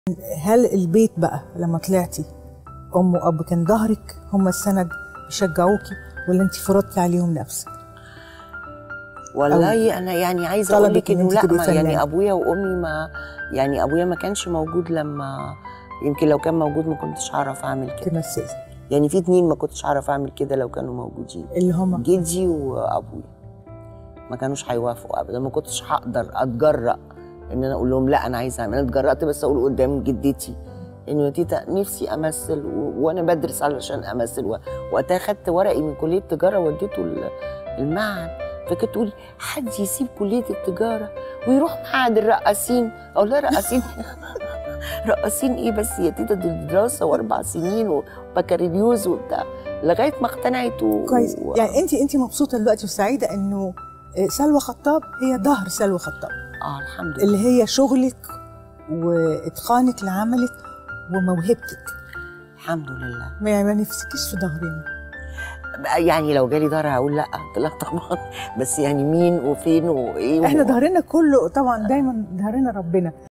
هل البيت بقى لما طلعتي ام واب كان ظهرك هم السند بيشجعوكي ولا انت فرضتي عليهم نفسك؟ والله انا يعني عايزه اقول لك انه لا، ما يعني ابويا وامي ما يعني ابويا ما كانش موجود لما يمكن لو كان موجود ما كنتش هعرف اعمل كده. تمثلي يعني في اتنين ما كنتش هعرف اعمل كده لو كانوا موجودين، اللي هم جدي وابويا. ما كانوش هيوافقوا ابدا، ما كنتش هقدر اتجرأ ان انا اقول لهم لا انا عايزه اعمل. انا اتجرأت بس اقول قدام جدتي انه يا تيتا نفسي امثل وانا بدرس علشان امثل، وقتها خدت ورقي من كليه التجاره وديته المعهد. فكانت تقول حد يسيب كليه التجاره ويروح معهد الرقاصين؟ اقول لها رقاصين رقاصين ايه بس يا تيتا، دي دراسه و4 سنين وبكالوريوس وبتاع، لغايه ما اقتنعت كويس. يعني انت مبسوطه دلوقتي وسعيده انه سلوى خطاب هي ظهر سلوى خطاب؟ الحمد لله، اللي هي شغلك واتقانك لعملك وموهبتك. الحمد لله. ما نفسكيش في ظهرنا؟ يعني لو جالي ظهر هقول لا طبعا، بس يعني مين وفين وايه احنا ظهرنا كله طبعا دايما ظهرنا ربنا.